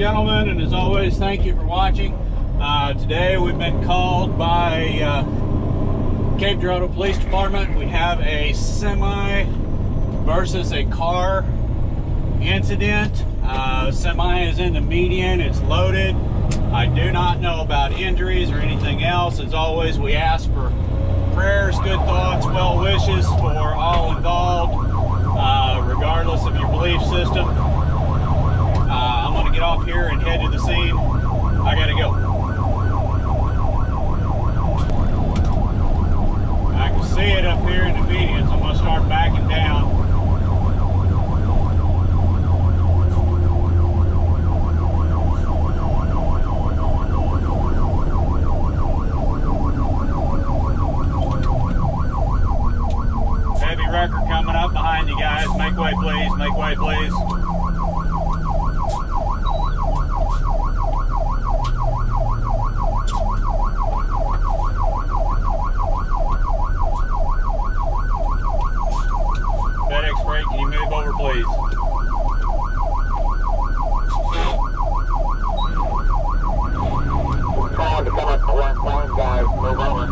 gentlemen, and as always, thank you for watching. Today we've been called by Cape Girardeau Police Department. We have a semi versus a car incident. Semi is in the median, it's loaded. I do not know about injuries or anything else. As always, we ask for prayers, good thoughts, well wishes for all involved, regardless of your belief system. I'm going to get off here and head to the scene. I got to go. I can see it up here in the median, so I'm going to start backing down. Heavy wrecker coming up behind you guys. Make way, please. Make way, please. FedEx Freight, can you move over, please? Trying to come up the left lane, guys. Move over.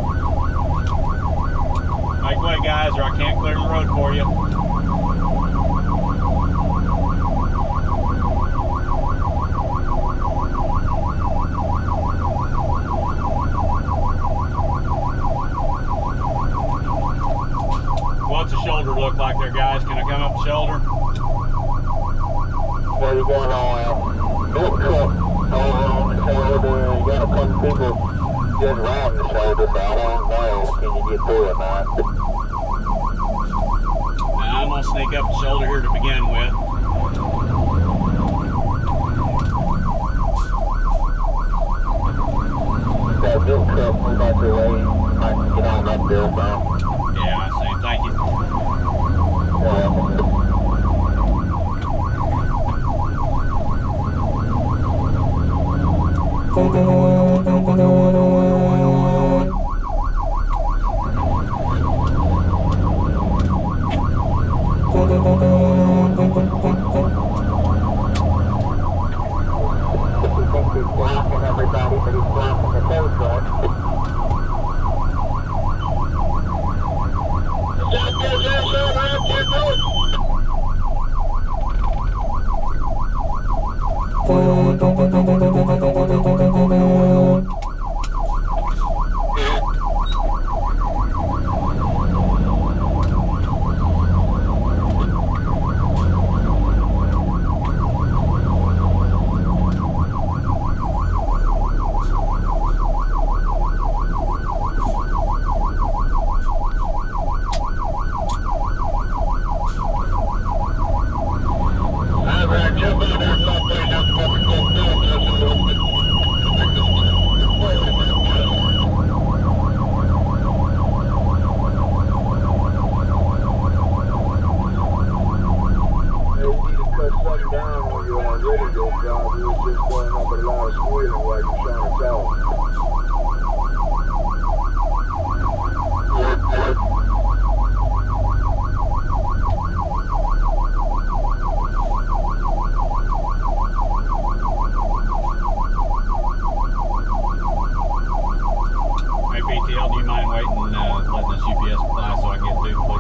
Make way, guys, or I can't clear the road for you. What's the shoulder look like there, guys? Can I come up the shoulder? Where you going on? Milk truck over on the shoulder. You got a couple people just riding the shoulder, so I don't know. Can you get through it, man? I'm going to sneak up the shoulder here to begin with. That milk truck move out your way. I can get on up there, so. Yeah, I see. Thank you. He thinks he's blocking everybody, but he's blocking the tow truck. Hey, BTL, do you mind waiting and letting this UPS fly so I can get through, please?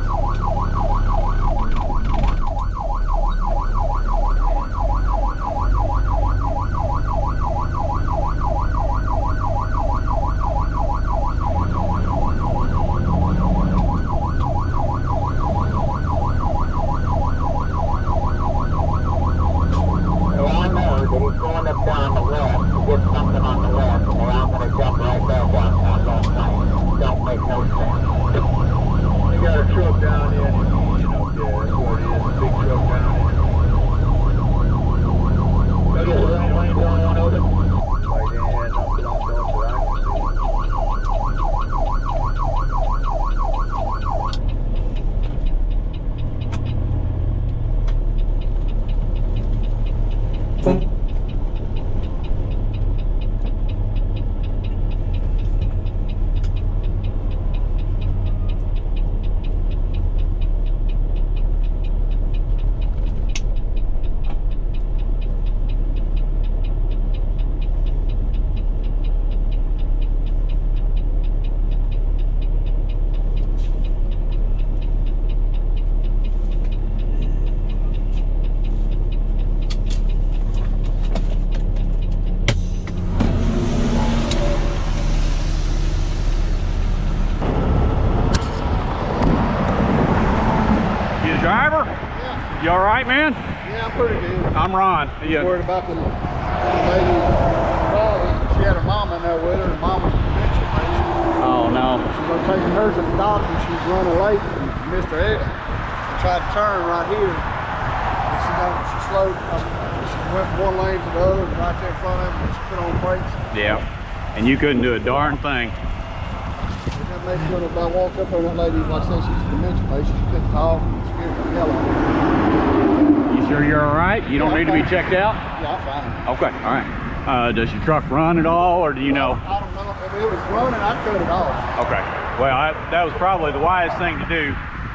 You all right, man? Yeah, I'm pretty good. I'm Ron. I'm worried about the lady. She had her mom in there with her, and mom was a dementia patient. Oh, no. She's going to take her to the doctor, and she's running late. And Mr. Ed tried to turn right here. And she slowed. She went from one lane to the other, and right there in front of him, and she put on brakes. Yeah. And you couldn't do a darn thing. That made me when I walked up on that lady, like I said, she's a dementia patient. She couldn't talk, scared the hell out of her. You sure you're all right? You don't need to be checked out? Yeah, I'm fine. Okay, all right. Does your truck run at all, or do you know? I don't know. If it was running, I'd cut it off. Okay. Well, that was probably the wisest thing to do.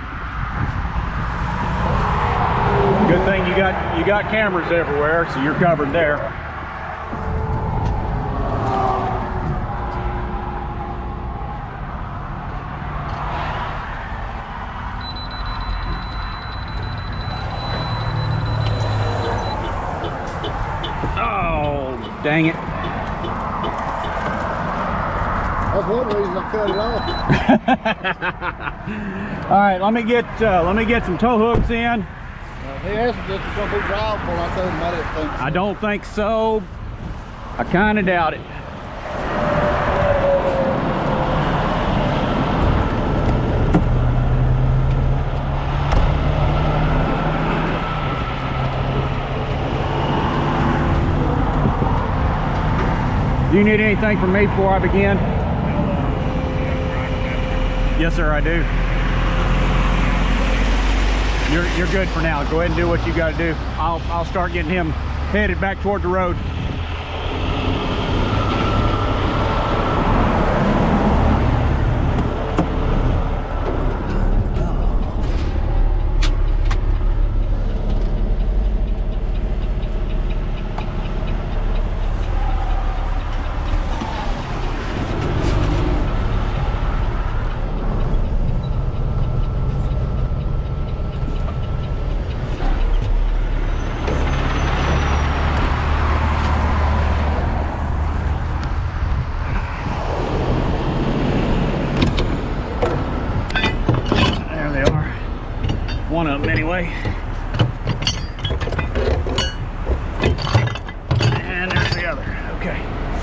Good thing you got cameras everywhere, so you're covered there. Oh, dang it. That's one reason I cut it off. All right, let me get some tow hooks in. He asked me if it's going to be drivable. I told him I didn't think so. I don't think so. I kind of doubt it. Do you need anything from me before I begin? Yes, sir, I do. You're good for now. Go ahead and do what you got to do. I'll start getting him headed back toward the road. One of them anyway. And there's the other. Okay.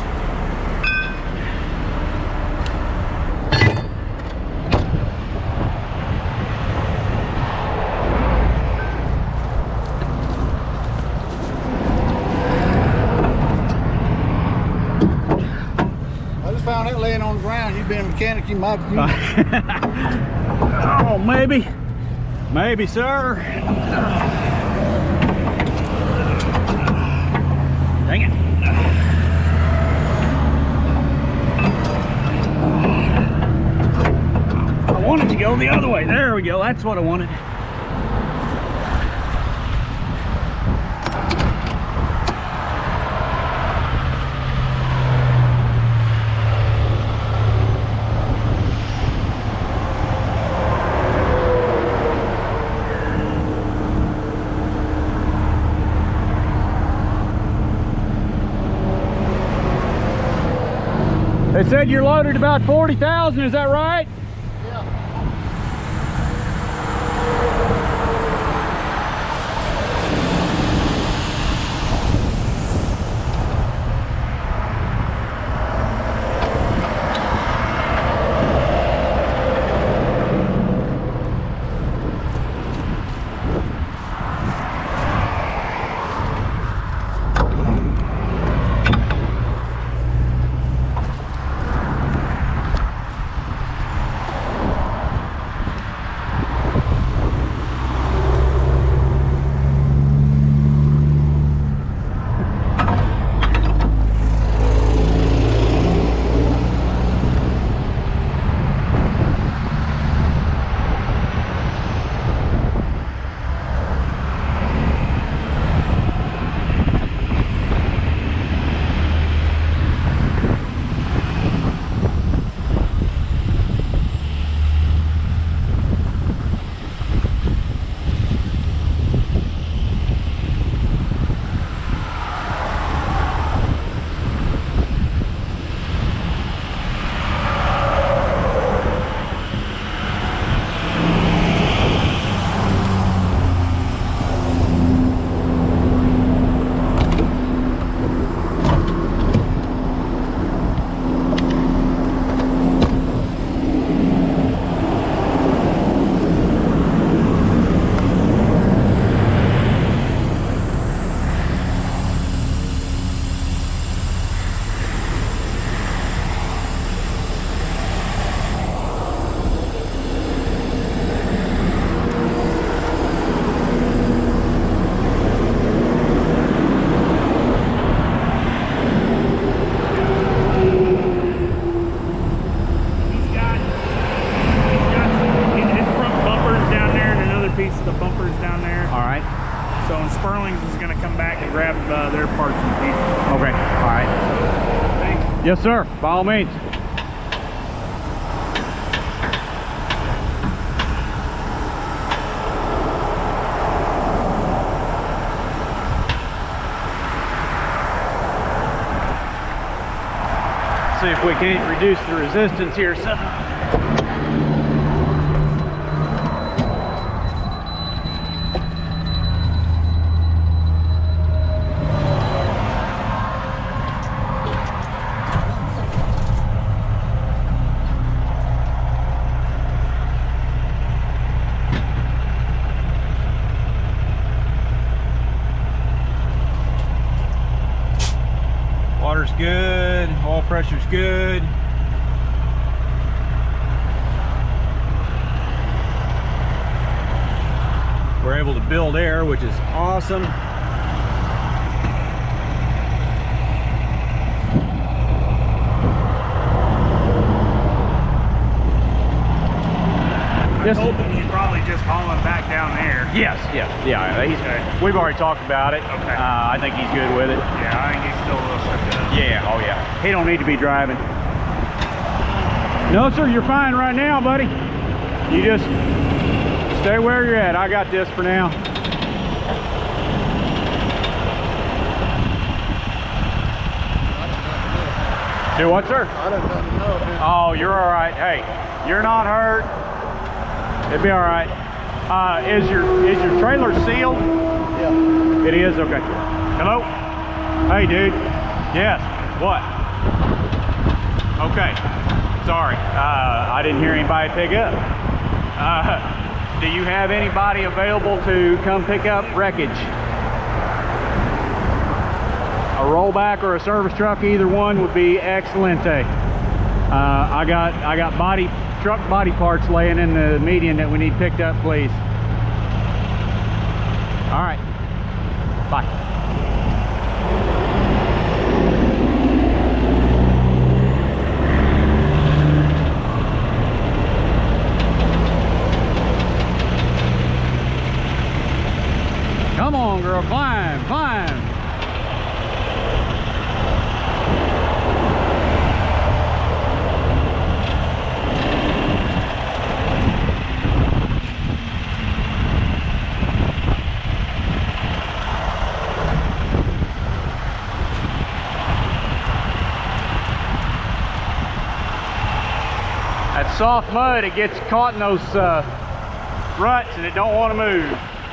I just found it laying on the ground. You've been a mechanic, you might use it. Oh, maybe. Maybe, sir. Dang it. I wanted to go the other way. There we go. That's what I wanted. They said you're loaded about 40,000, is that right? Yeah. Yes, sir. By all means. See if we can't reduce the resistance here. So. Water's good, oil pressure's good. We're able to build air, which is awesome. I'm hoping he's probably just hauling back down there. Yes, yeah. Okay. We've already talked about it. Okay. I think he's good with it. Yeah, I think he still looks like that. Yeah, oh yeah. He don't need to be driving. No, sir, you're fine right now, buddy. You just stay where you're at. I got this for now. Do what, sir? I didn't know, man. Oh, you're all right. Hey, you're not hurt. It'll be all right. Is your trailer sealed? Yeah. It is? Okay. Hello? Hey, dude. Yes. What? Okay. Sorry. I didn't hear anybody pick up. Do you have anybody available to come pick up wreckage? A rollback or a service truck, either one would be excelente. I got truck body parts laying in the median that we need picked up, please. All right. Bye. Come on, girl, climb, climb. That soft mud, it gets caught in those ruts and it don't want to move.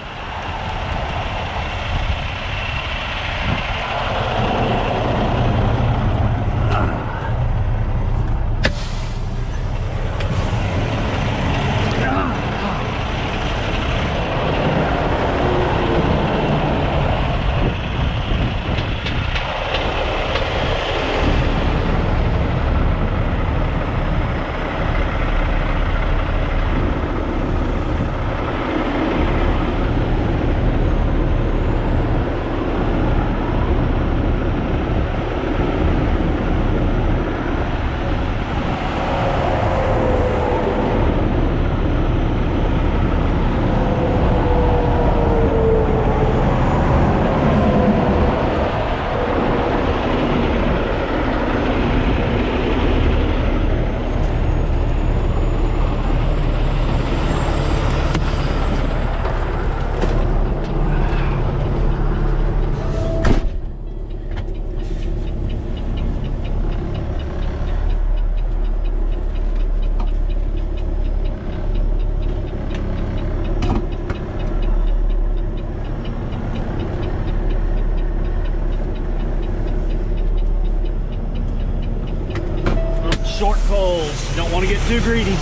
Short poles, don't want to get too greedy.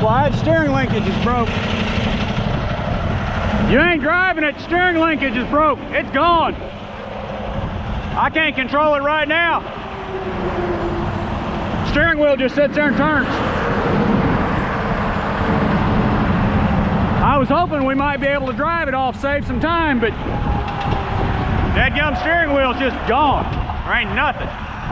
slide. Steering linkage is broke. You ain't driving it, steering linkage is broke. It's gone. I can't control it right now. Steering wheel just sits there and turns. I was hoping we might be able to drive it off, save some time, but that gum steering wheel's just gone. There ain't nothing.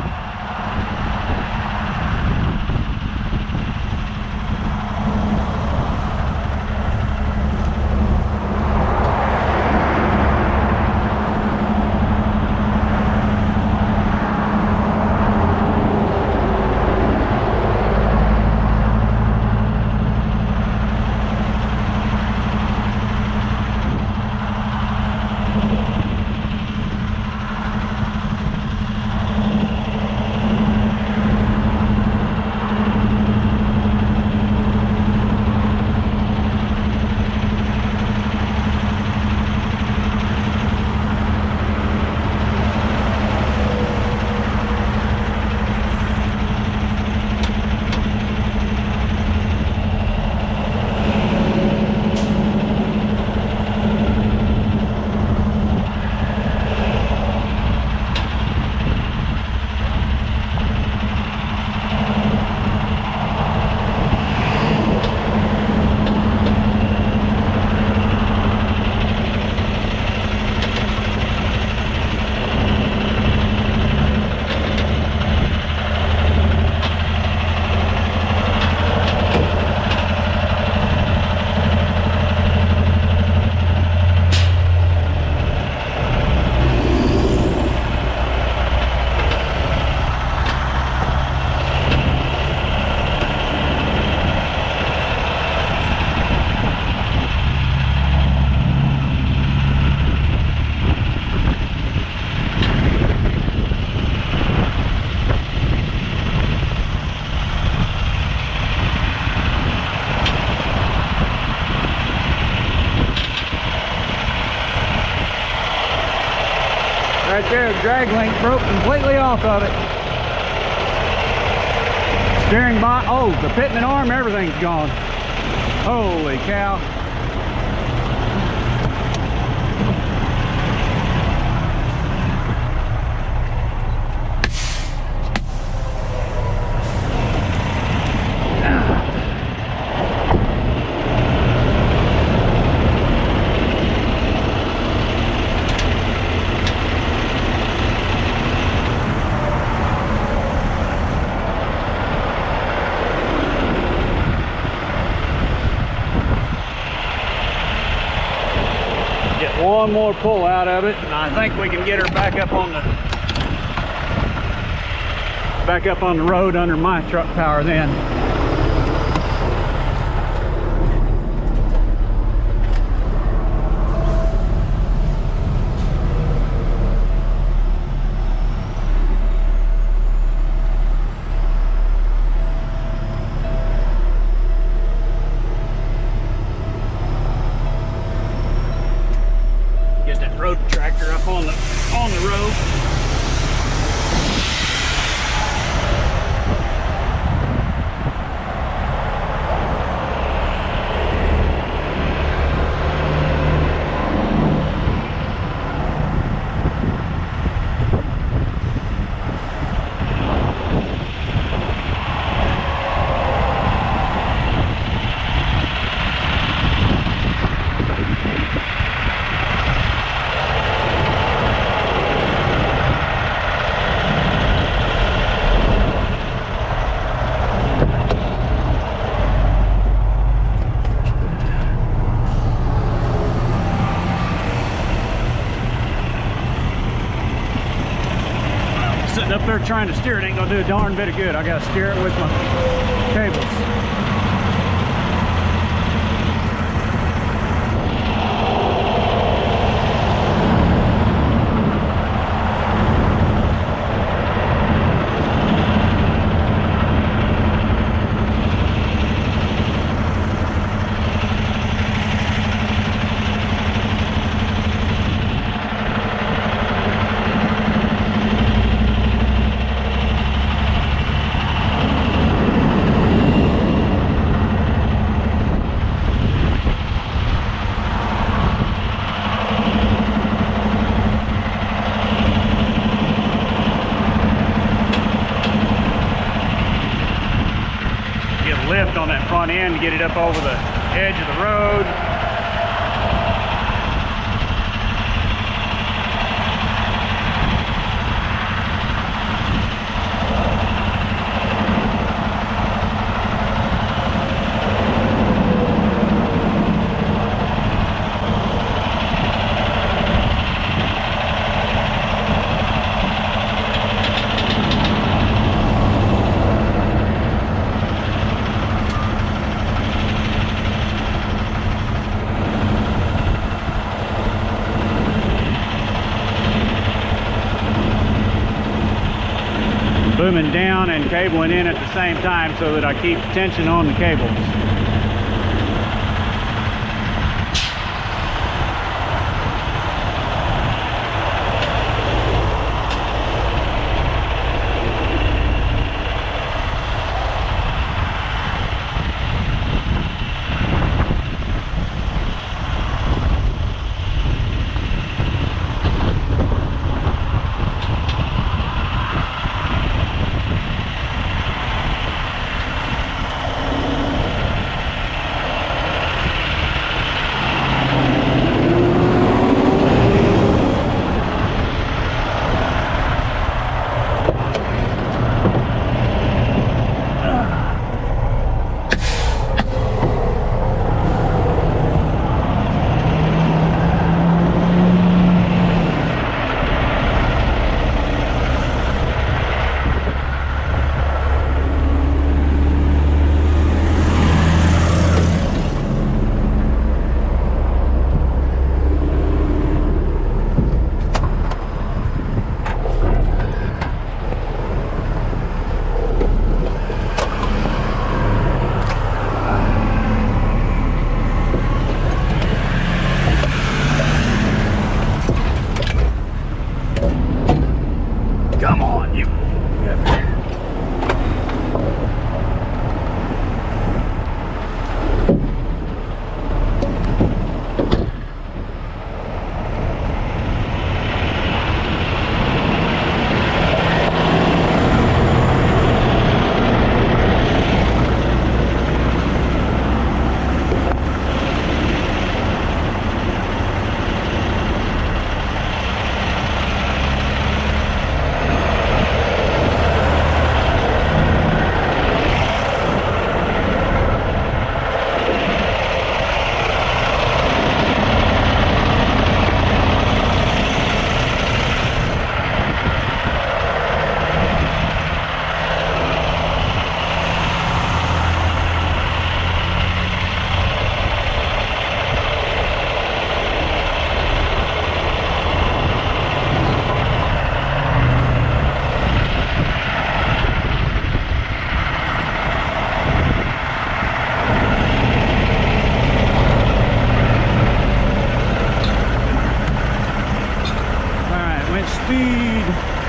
Right there, the drag link broke completely off of it. Steering by, oh, the pitman arm, everything's gone. Holy cow. One more pull out of it, and I think we can get her back up on the road under my truck power then. Road tractor up on the road. Up there trying to steer it ain't gonna do a darn bit of good. I gotta steer it with my cables. front end to get it up over the edge of the road. Booming down and cabling in at the same time so that I keep tension on the cables. Come on, you. Speed.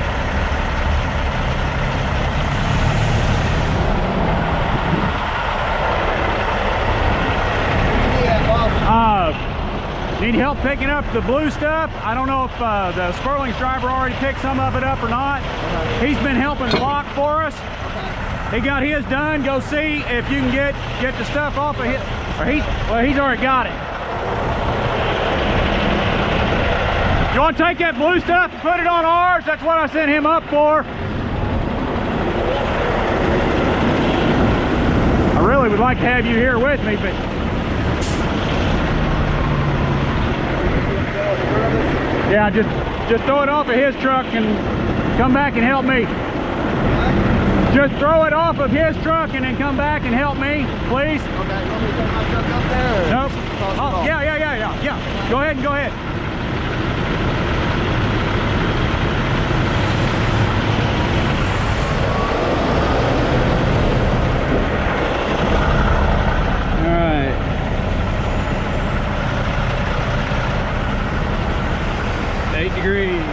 Need help picking up the blue stuff? I don't know if the Sperling's driver already picked some of it up or not. He's been helping block for us. He got his done. Go see if you can get the stuff off of his. Or he's already got it. You want to take that blue stuff and put it on ours? That's what I sent him up for. I really would like to have you here with me, but yeah, just throw it off of his truck and come back and help me. Just throw it off of his truck and then come back and help me, please. Okay, you want me to take my truck up there? Nope. Oh, yeah. Go ahead. Degrees.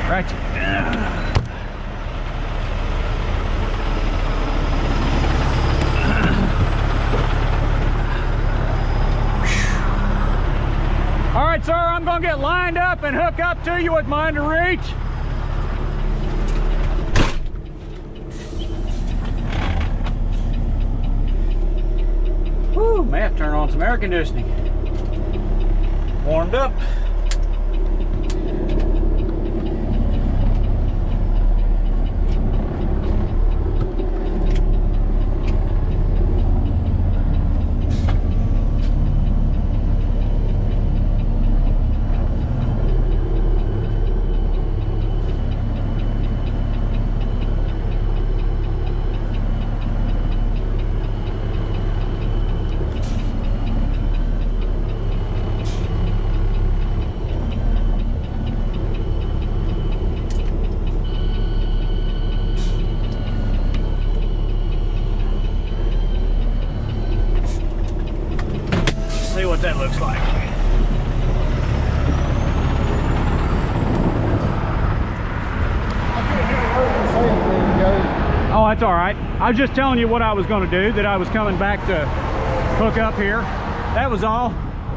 Ratchet. All right, sir, I'm gonna get lined up and hook up to you with my under reach. Whew, may have to turn on some air conditioning. Warmed up. See what that looks like. Oh, that's all right. I was just telling you what I was going to do, that I was coming back to hook up here. That was all.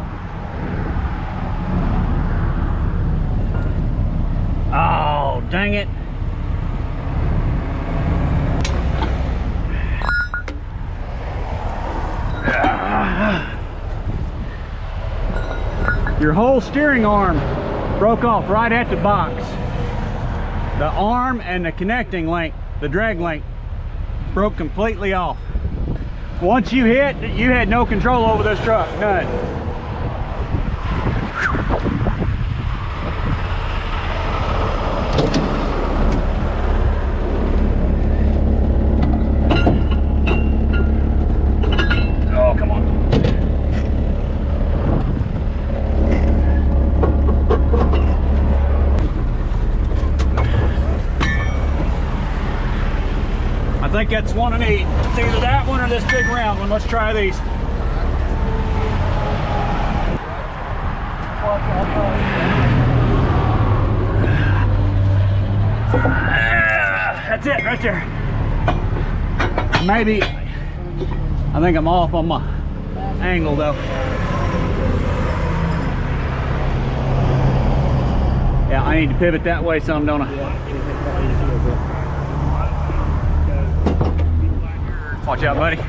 Oh, dang it. Your whole steering arm broke off right at the box. The arm and the connecting link, the drag link, broke completely off. Once you hit, you had no control over this truck, none. Oh, come on. I think that's one I need. It's either that one or this big round one. Let's try these. That's it right there. Maybe, I think I'm off on my angle though. Yeah, I need to pivot that way some, don't I? Watch out, buddy.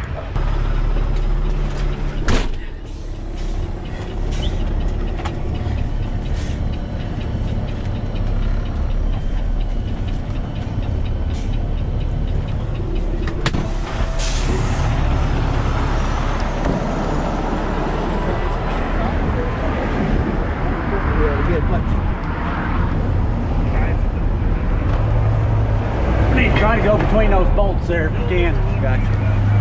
We need to try to go between those bolts there if you can. Gotcha.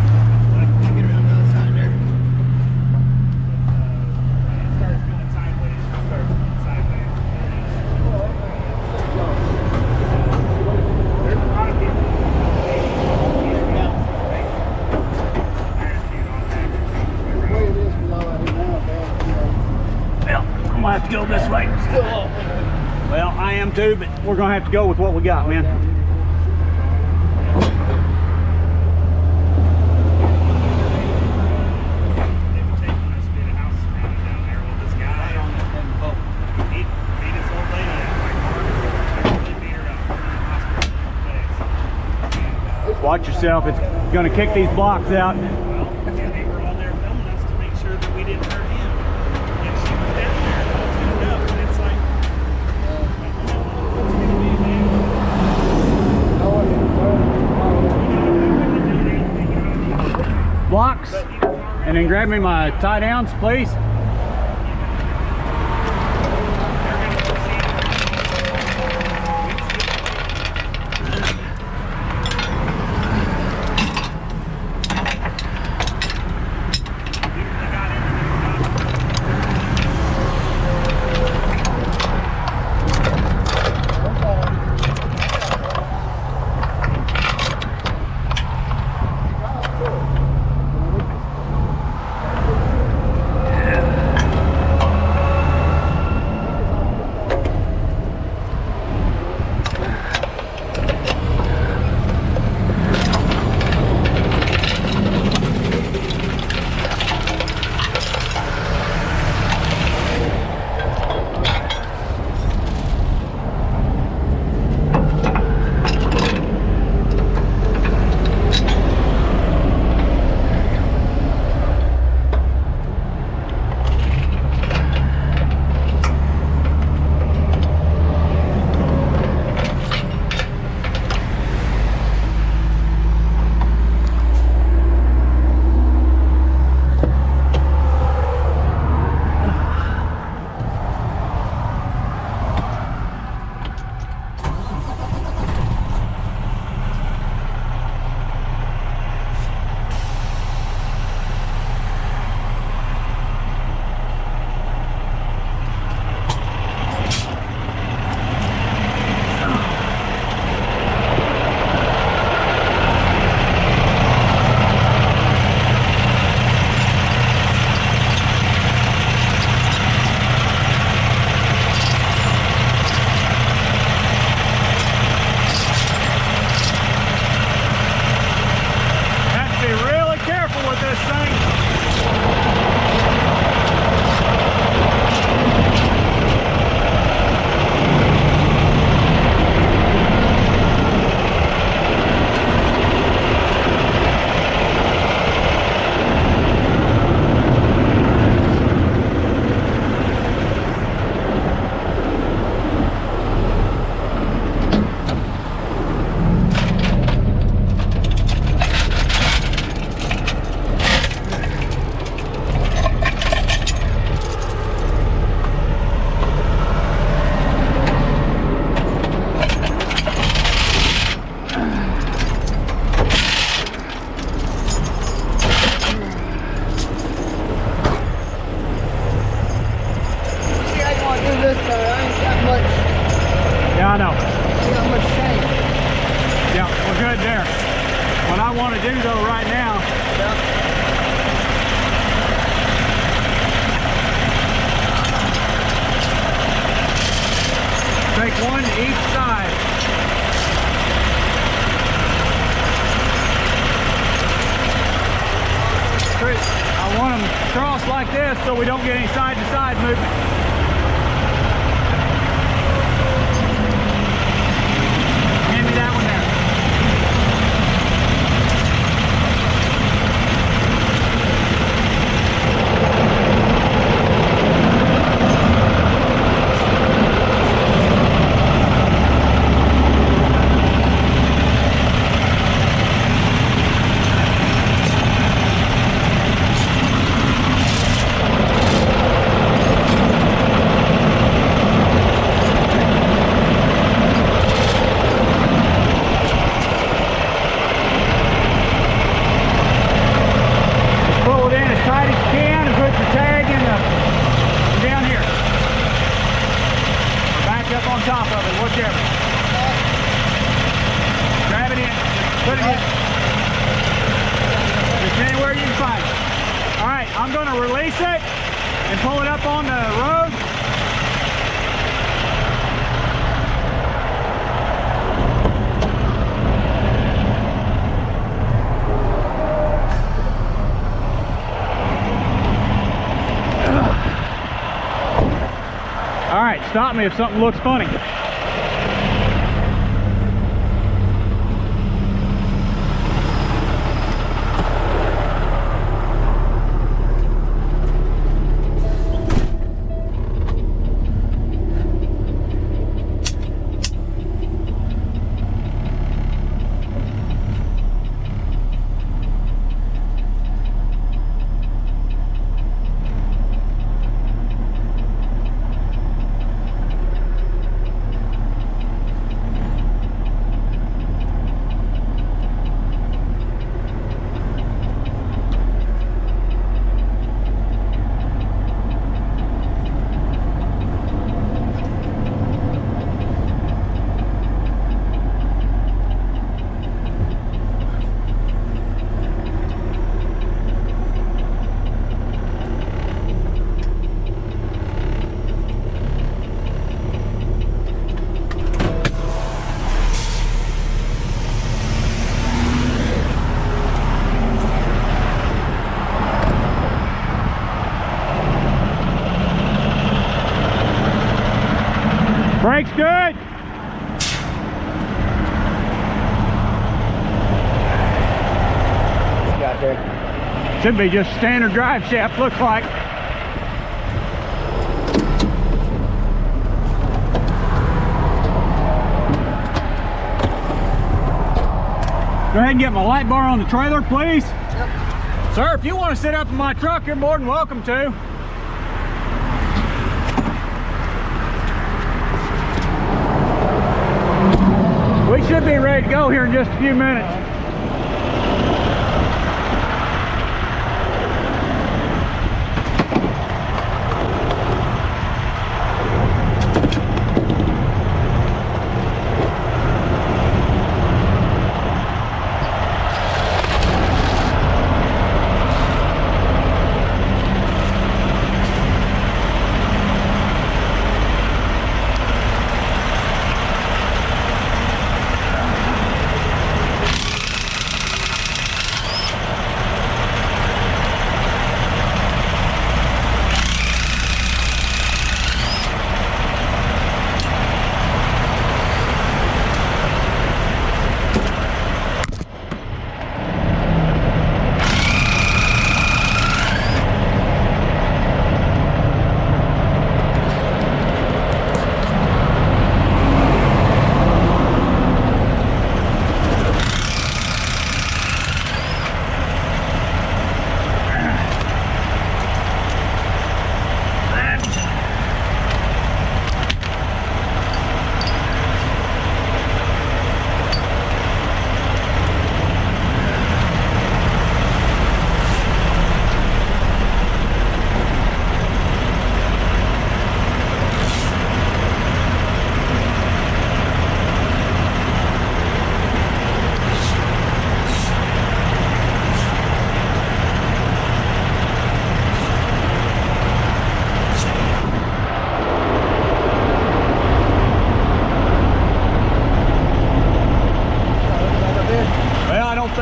I'm gonna have to go this way. Well, I am too, but we're gonna have to go with what we got, man. Watch yourself, it's gonna kick these blocks out. They were on there filming us to make sure that we didn't hurt him. And she was down there all tuned up, and it's like, Blocks, and then grab me my tie downs, please. got much change. Yeah, we're good there. What I want to do though right now, take one to each side. I want them crossed like this so we don't get any side to side movement. Hand me that one there. I'm going to release it and pull it up on the road. All right, stop me if something looks funny. Brakes good. Got there. Should be just standard drive shaft, looks like. Go ahead and get my light bar on the trailer, please. Yep. Sir, if you want to sit up in my truck, you're more than welcome to. We should be ready to go here in just a few minutes.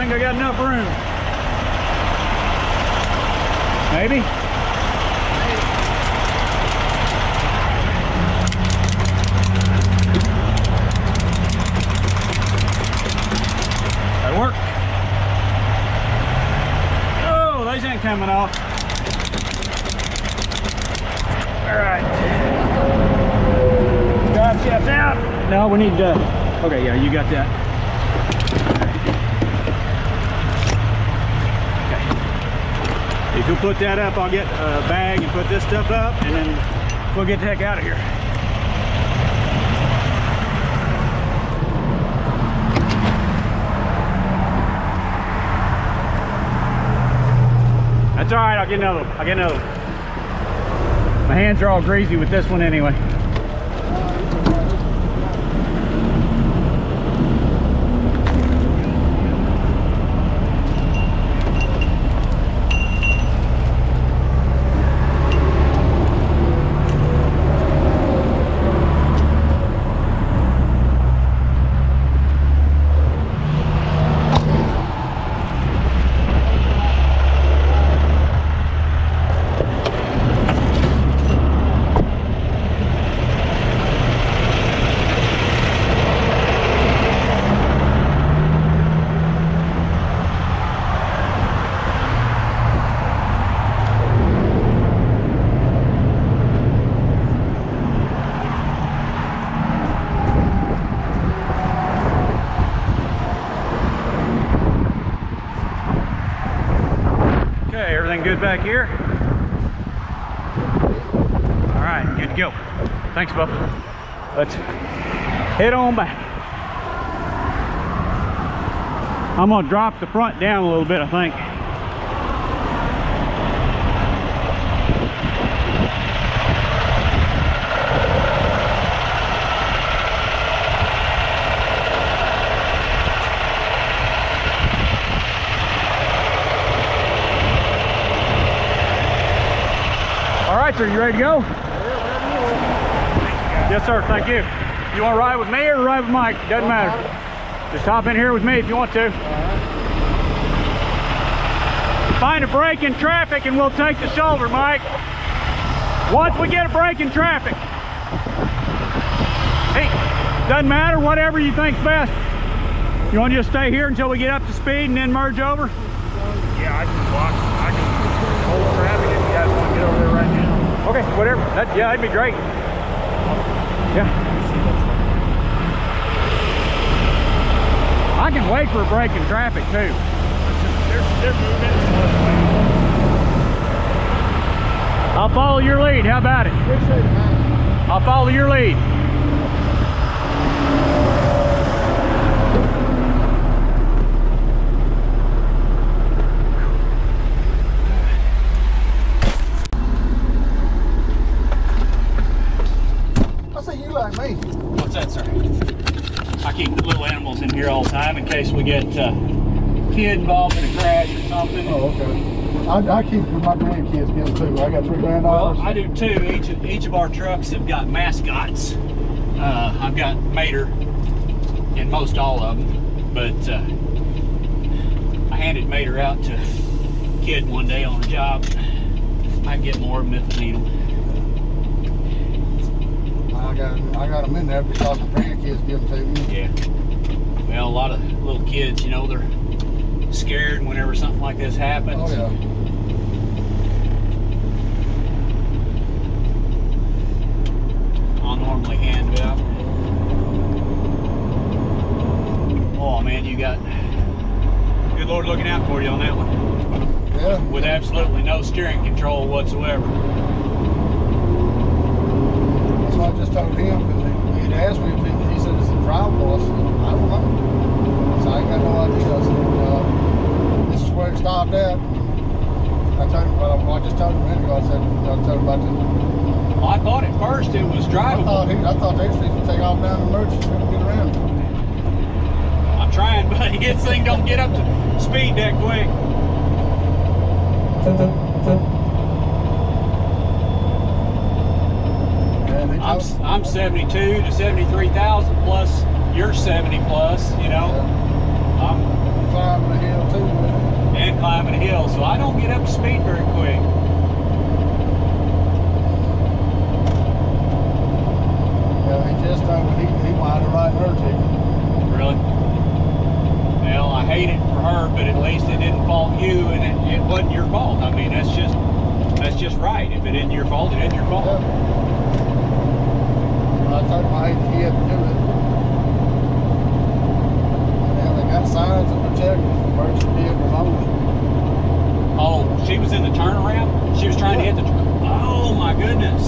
think I got enough room. Maybe? That'll work. Oh, these ain't coming off. All right. Drive shaft's out. No, we need to. Okay, yeah, you got that. Okay. If you'll put that up, I'll get a bag and put this stuff up, and then we'll get the heck out of here. That's all right, I'll get another one. I'll get another one. My hands are all greasy with this one anyway. Good back here. All right, good to go. Thanks, Bubba. Let's head on back. I'm gonna drop the front down a little bit, I think. Sir, you ready to go? Yes, sir. Thank you. You want to ride with me or ride with Mike? Doesn't matter. Just hop in here with me if you want to. Find a break in traffic and we'll take the shoulder, Mike. Once we get a break in traffic. Hey, doesn't matter. Whatever you think's best. You want to just stay here until we get up to speed and then merge over? Yeah, I can block. I can hold traffic if you guys want to get over there right now. Okay, whatever. Yeah, that'd be great. Yeah. I can wait for a break in traffic too. They're moving. I'll follow your lead. How about it? I'll follow your lead. What's that, sir? I keep little animals in here all the time in case we get kid involved in a crash or something. Oh, okay. I keep my grandkids getting too. I got 3 granddaughters. Well, I do too. Each of our trucks have got mascots. I've got Mater in most all of them, but I handed Mater out to a kid one day on a job. I can get more of them if I need them. I got them in there because the grandkids give them to me. Yeah. Well, a lot of little kids, you know, they're scared whenever something like this happens. Oh, yeah. I'll normally hand out. Oh man, you got good Lord looking out for you on that one. Yeah. With absolutely no steering control whatsoever. I just told him, because he'd asked me if he said it's a drivable. I said, I don't know. So I ain't got no idea. I said, this is where it stopped at. I told him, well, I just told him a minute ago. I told him about this. Well, I thought at first it was drivable. I thought they was fixing to take off down the emergency and get around. I'm trying, buddy. This thing don't get up to speed that quick. I'm 72 to 73,000 plus. You're 70 plus. You know. Yeah. climbing the hill too. and climbing a hill, so I don't get up to speed very quick. Yeah, he just told me he might have written her ticket. Really? Well, I hate it for her, but at least it didn't fault you, and it wasn't your fault. I mean, that's just right. If it isn't your fault, it isn't your fault. Yeah. I told him I hate he had to do it. And they got signs and projectors for emergency vehicles only. Oh, she was in the turnaround? She was trying to hit the... Oh, my goodness.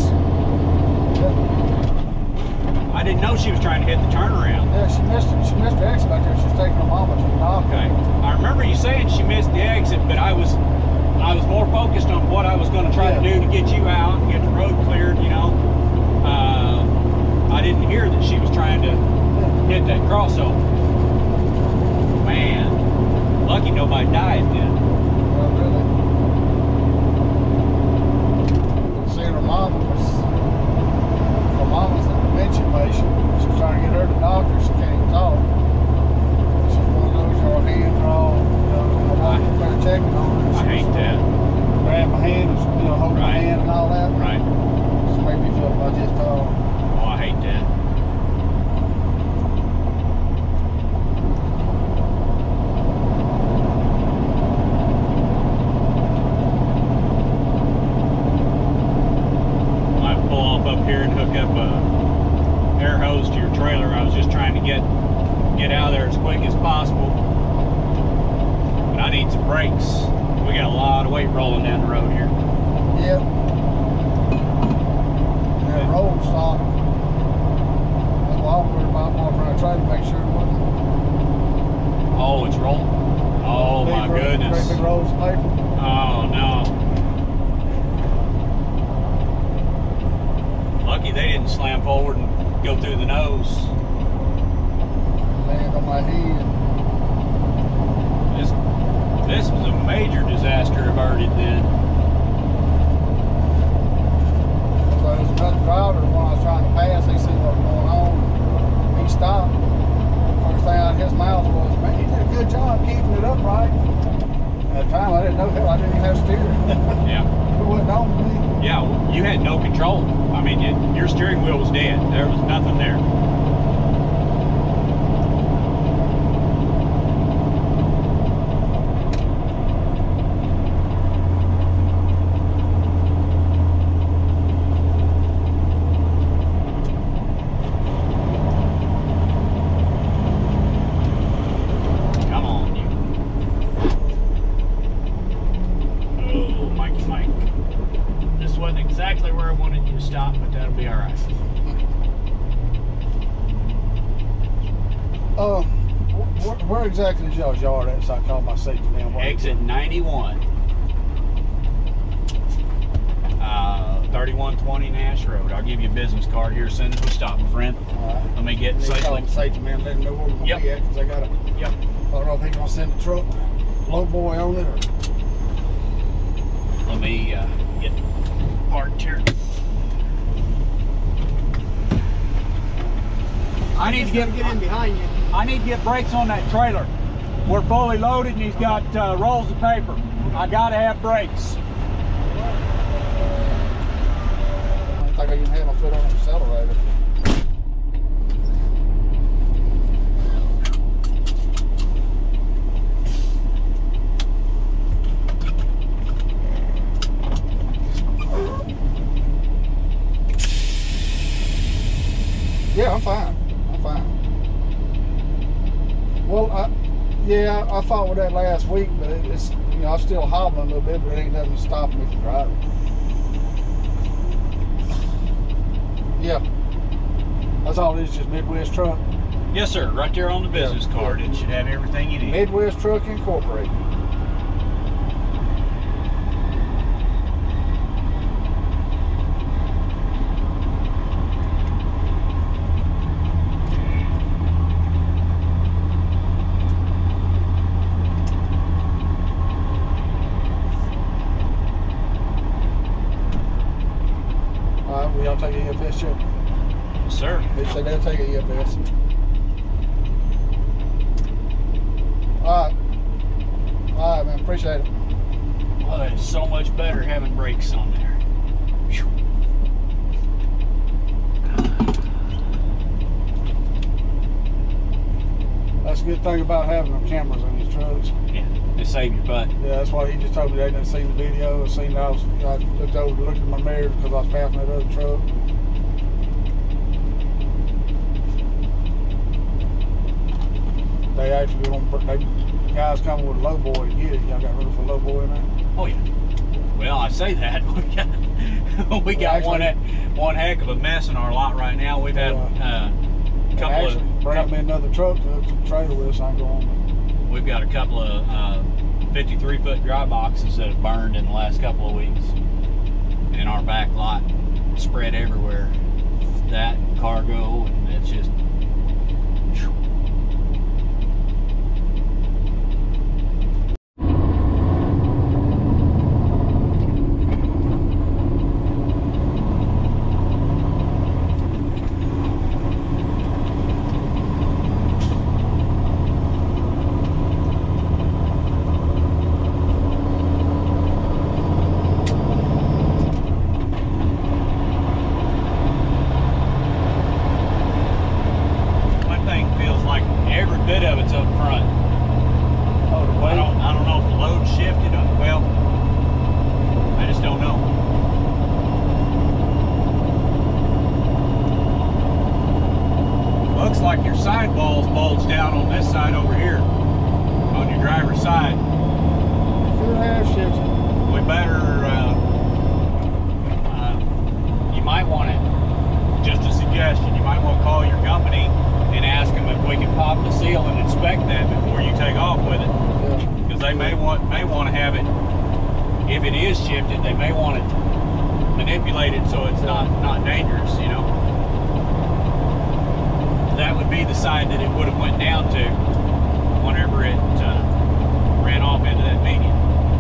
Yeah. I didn't know she was trying to hit the turnaround. Yeah, she missed it. She missed the exit back there. She was taking her mama to the doctor. Okay. I remember you saying she missed the exit, but I was more focused on what I was going to try to do to get you out and get the road cleared, you know. I didn't hear that she was trying to hit that crossover. Man, lucky nobody died then. Well, really? Seeing her mama was a dementia patient. She was trying to get her to the doctor. She can't even talk. She's one of those, your hands are all, I'm there checking on her. I hate that. Grab my hand, hold my Right. hand and all that. Right. Just made me feel about this dog. Oh, I hate that. Might pull off up here and hook up a air hose to your trailer. I was just trying to get out of there as quick as possible. But I need some brakes. We got a lot of weight rolling down the road here. Yep. That road stopped. That's why I'm worried about more trying to try to make sure it wasn't. Oh, it's rolling. Oh my goodness. Great big rolls of paper. Oh no. Lucky they didn't slam forward and go through the nose. Land on my head. This was a major disaster averted then. So there's another driver, when I was trying to pass, he seen what was going on. He stopped. First thing out of his mouth was, man, you did a good job keeping it upright. At the time, I didn't know hell. I didn't even have steering. Yeah. It wasn't on me. Yeah, you had no control. I mean, your steering wheel was dead. There was nothing there. Come on, you. Oh, Mikey Mike. This wasn't exactly where I wanted you to stop, but that'll be all right. Where exactly is y'all's yard at, so I call my safety man? Exit 91. 3120 Nash Road. I'll give you a business card here as soon as we stop, my friend. Alright. Let me get Call safely. the safety man, let him know where we're Yep. going to be at, because I got a, Yep. I don't know if he's going to send the truck low boy on it or. Let me get parked here. I need to get in behind you. I need to get brakes on that trailer. We're fully loaded and he's got rolls of paper. I gotta have brakes. I don't think I even had my foot on the accelerator. Yeah, I'm fine. I'm fine. Well, I fought with that last week, but it's, I'm still hobbling a little bit, but it ain't nothing stopping me from driving. Yeah. That's all it is, just Midwest Truck. Yes, sir. Right there on the business card. It should have everything you need. Midwest Truck Incorporated. All right, will y'all take a EFS check? Yes, sir. They said they'll take a EFS. All right, much better having brakes on there. Whew. That's a good thing about having them cameras in these trucks. Yeah, they save your butt. Yeah, that's why he just told me they didn't see the video. I seen I looked over to look at my mirror because I was passing that other truck. They actually guys coming with a low boy to get it. Y'all got room for a low boy in there? Oh yeah. Well, I say that we got one heck of a mess in our lot right now. We've had a couple of bring me another truck to hook some trailer with so I can go on. We've got a couple of 53-foot dry boxes that have burned in the last couple of weeks in our back lot, spread everywhere. That and cargo, and it's just. Like your sidewalls bulge down on this side over here, on your driver's side. Sure have shifted. We better, you might want to, just a suggestion, you might want to call your company and ask them if we can pop the seal and inspect that before you take off with it. Because they may want to have it, if it is shifted, they may want it manipulated so it's not dangerous, you know. That would be the side that it would have went down to whenever it ran off into that median.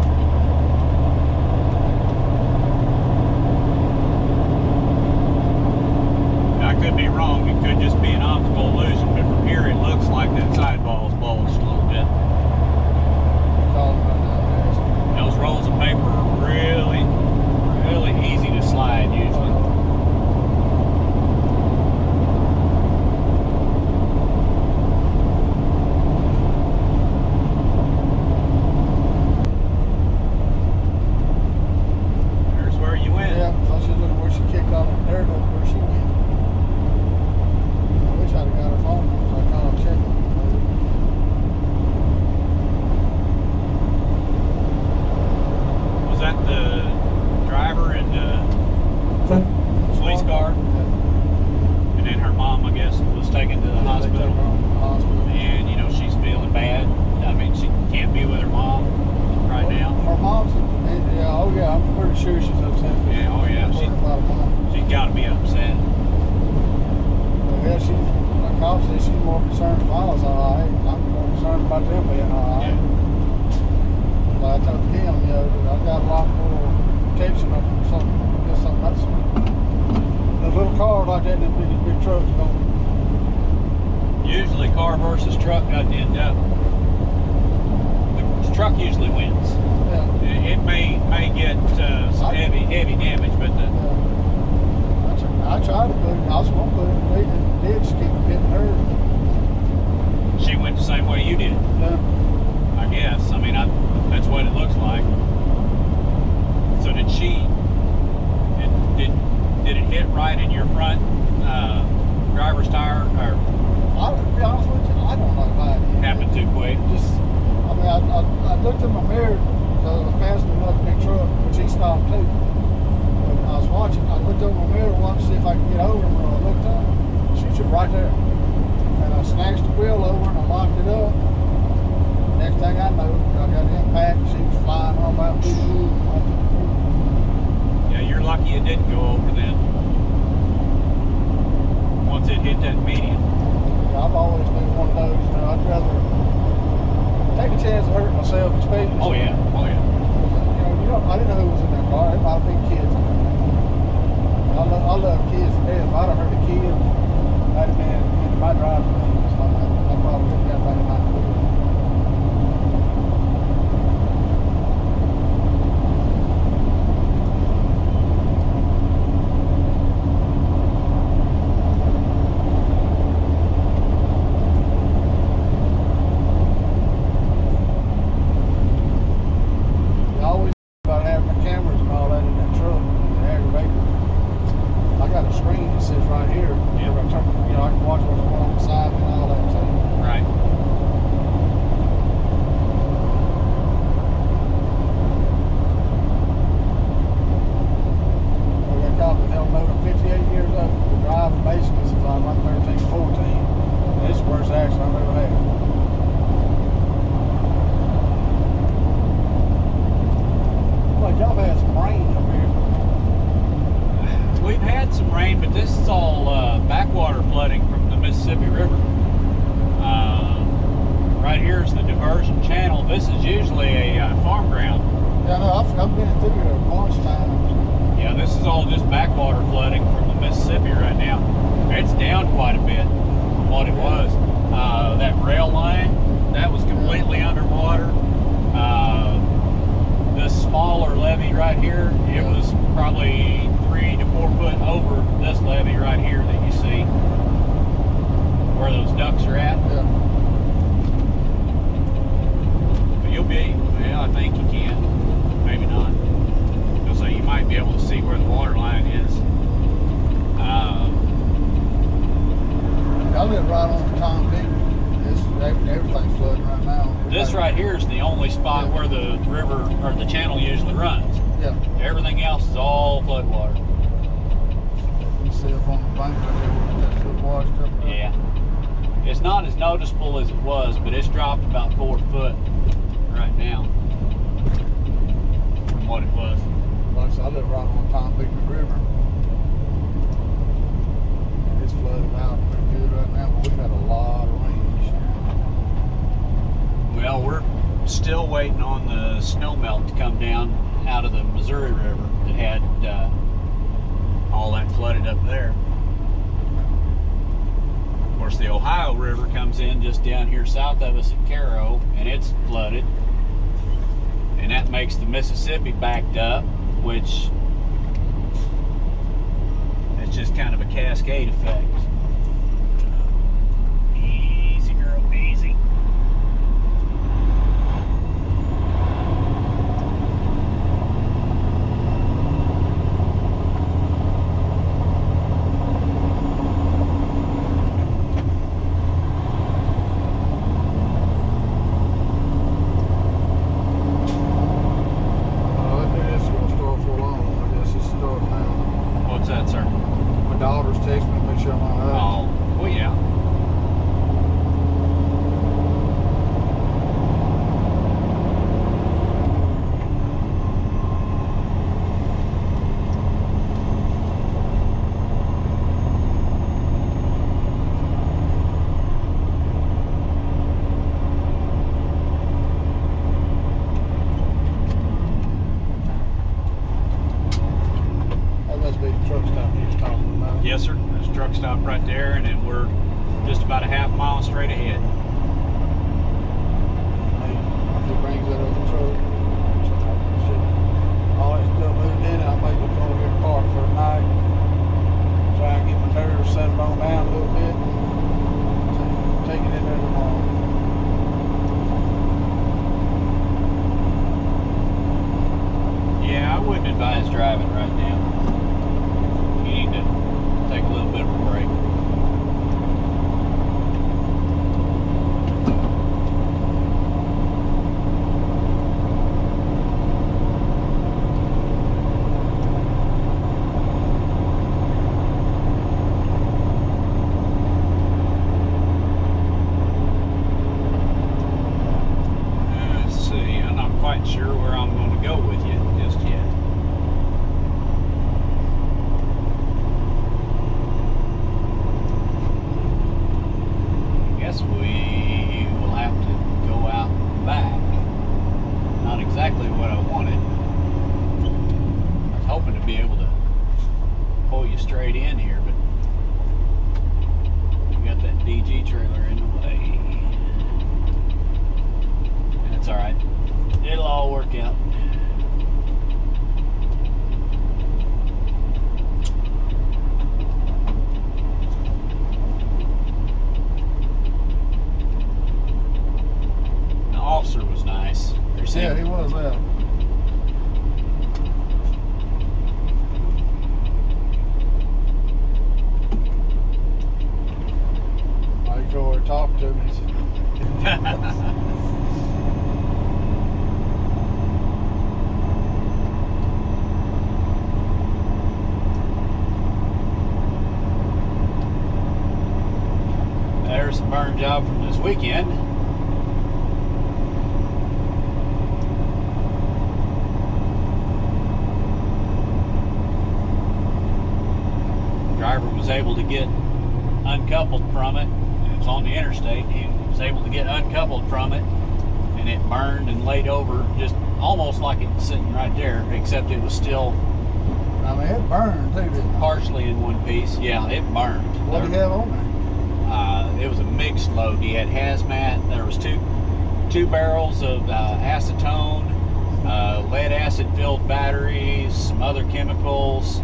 I could be wrong. It could just be an optical illusion, but from here it looks like that sidewall's bulged a little bit. Those rolls of paper are really, really easy to slide usually. Usually car versus truck doesn't end up. The truck usually wins. Yeah. It may get some heavy damage, but I tried to put it. I was going to put it in the ditch, keep it hitting her. She went the same way you did. Yeah. I guess. I mean, that's what it looks like. So did she? Did it hit right in your front driver's tire? Or to be honest with you, I don't know about it. Happened too quick. Just, I mean, I looked in my mirror because I was passing another big truck, which he stopped too. But I was watching. I looked over my mirror, wanted to see if I could get over him. When I looked up, she was right there, and I snatched the wheel over and I locked it up. Next thing I know, I got the impact. She was flying all about through the roof. Yeah, you're lucky it didn't go over then. Once it hit that median. Yeah, I've always been one of those. You know, I'd rather take a chance of hurting myself, especially. Oh yeah, oh yeah. You know, I didn't know who was in that car. There might have been kids in there. I love kids to death. If I'd have hurt a kid, that'd have been in my driving range. I probably would have got back in my car. right here is the diversion channel. This is usually a farm ground. Yeah, no, I've been through there a bunch of times. Yeah, this is all just backwater flooding from the Mississippi right now. It's down quite a bit from what it was. That rail line, that was completely underwater. This smaller levee right here, it was probably 3 to 4 foot over this levee right here that you see, where those ducks are at. Yeah. But you'll be, well, I think you can, maybe not. So you might be able to see where the water line is. I live right on Tom Big. Everything's flooding right now. This right here is the only spot where the river or the channel usually runs. Yeah. Everything else is all flood water. You see up on the bank right there where that stuff washed up. Yeah. It's not as noticeable as it was, but it's dropped about 4 foot right now from what it was. Like I said, I live right on Tom Big River. It's flooded out pretty good right now, but we've had a lot of rain this year. Well, we're still waiting on the snow melt to come down out of the Missouri River that had all that flooded up there. Of course, the Ohio River comes in just down here south of us at Cairo, and it's flooded. And that makes the Mississippi backed up, which it's just kind of a cascade effect. Easy, girl, easy. Yes, sir. There's a truck stop right there, and then we're just about a half mile straight ahead. If it brings that other truck, all that stuff moved in, I may just go over here and park for the night. Try and get my tires settled on down a little bit. Take it in there tomorrow. Yeah, I wouldn't advise driving right now. You need to take a little bit of a break. Let's see, I'm not quite sure where I'm going to go with you just yet. We will have to go out and back. Not exactly what I wanted. I was hoping to be able to pull you straight in here, but you got that DG trailer in the way. That's alright. It'll all work out. Officer was nice. Yeah, he was there. I go over and talk to him. There's a burn job from this weekend. Driver was able to get uncoupled from it. It was on the interstate. He was was able to get uncoupled from it, and it burned and laid over just almost like it was sitting right there, except it was still I mean, it burned too, didn't it? partially in one piece. Yeah, it burned. What do you have on there? It was a mixed load. He had hazmat. There was two barrels of acetone, lead acid filled batteries, some other chemicals,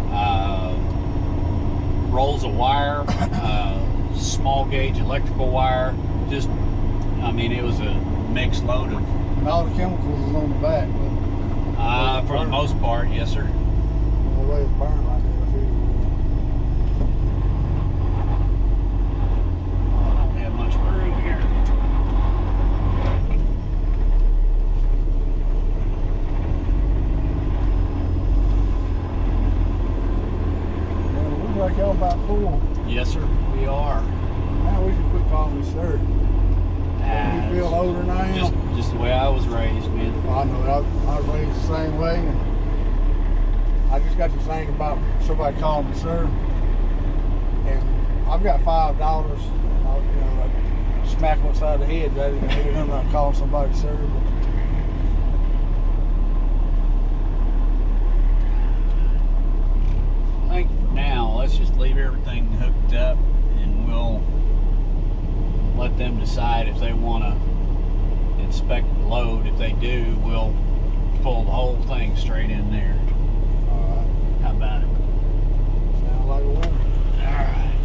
rolls of wire, small gauge electrical wire. Just, I mean, it was a mixed load of. And all the chemicals is on the back, but For the most part, yes, sir. the way it burned like that, I figured I don't have much room here. it looks like y'all about full. Yes, sir. We are. Now we can quit calling me sir. You feel older than I am? Just the way I was raised, man. Well, I know I was raised the same way, and I just got to think about somebody calling me sir. And I've got $5, and I'll, you know, like smack one side of the head rather than hear them not calling somebody sir. I think for now, let's just leave everything hooked up, and we'll let them decide if they want to inspect the load. If they do, we'll pull the whole thing straight in there. All right, How about it? sounds like a winner. All right.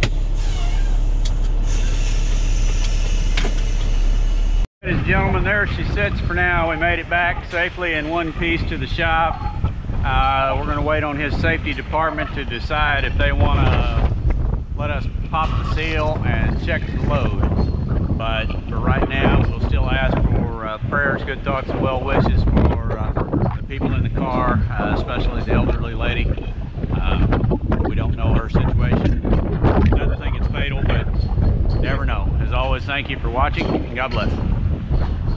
Ladies and gentlemen, there she sits for now. We made it back safely in one piece to the shop. We're going to wait on his safety department to decide if they want to let us pop the seal and check the load. But for right now, we'll still ask for prayers, good thoughts, and well wishes for the people in the car, especially the elderly lady. We don't know her situation. Doesn't think it's fatal, but never know. As always, thank you for watching, and God bless.